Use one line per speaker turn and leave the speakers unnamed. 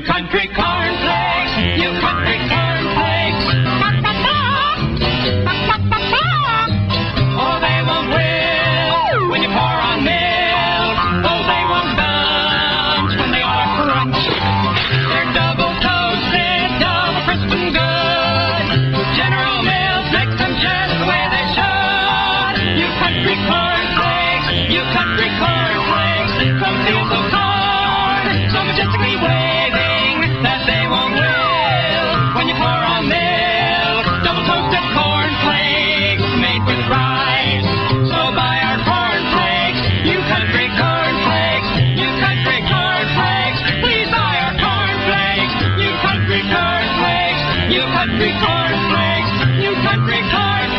country cornflakes, you country cornflakes. Oh, they won't wilt when you pour on milk. Oh, they won't bunch when they are crunch. They're double toasted, double crisp and good. General Mills makes them just the way they should. You country cornflakes, you country cornflakes. Some feel so corn, so majestically waving that they won't wilt when you pour on milk. Double toasted cornflakes made with rice. So buy our cornflakes, you country cornflakes, you country cornflakes. Please buy our cornflakes, you country cornflakes, you country cornflakes, you country cornflakes.